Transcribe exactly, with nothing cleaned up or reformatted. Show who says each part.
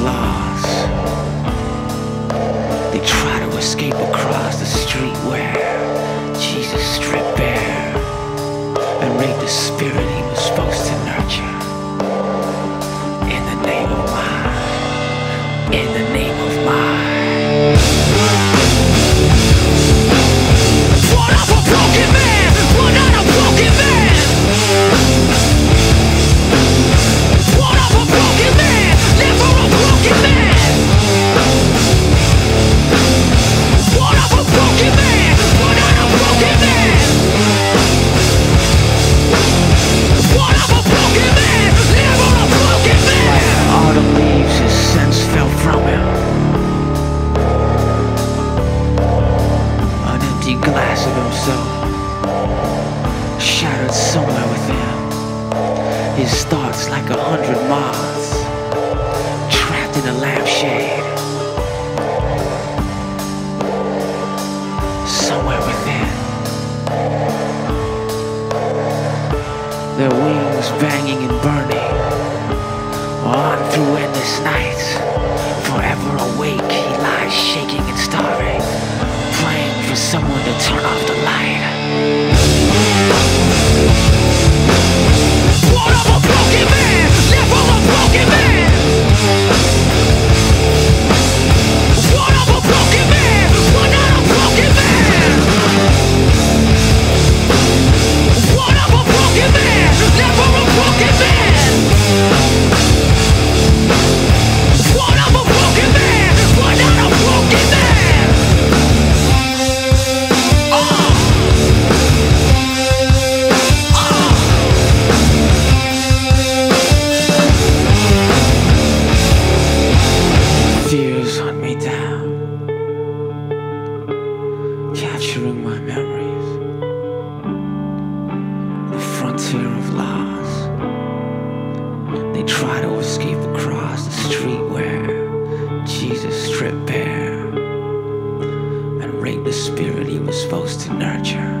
Speaker 1: lost. They try to escape across the street where Jesus stripped bare and raped the spirit he was supposed to nurture. In the name of mine, in the name of mine. What of a broken man, what not a broken man. What of a broken man, never a broken man. What of a broken man, what not a broken man. What of a broken man, never a broken man. Like autumn leaves, his sense fell from him. An empty glass of himself shattered somewhere within. His thoughts like a hundred moths trapped in a lampshade. Somewhere within, their wings banging and burning on through endless nights. Forever awake, he lies shaking and starving, praying for someone to turn off the light. What of a broken man, never a broken man. What of a broken man, what not a broken man. What of a broken man, never a broken man. What of a broken man, what not a broken man. Oh. Oh. Fears hunt me down, capturing my memories. The frontier of loss. They try to escape across the street where Jesus stripped bare and raped the spirit he was supposed to nurture.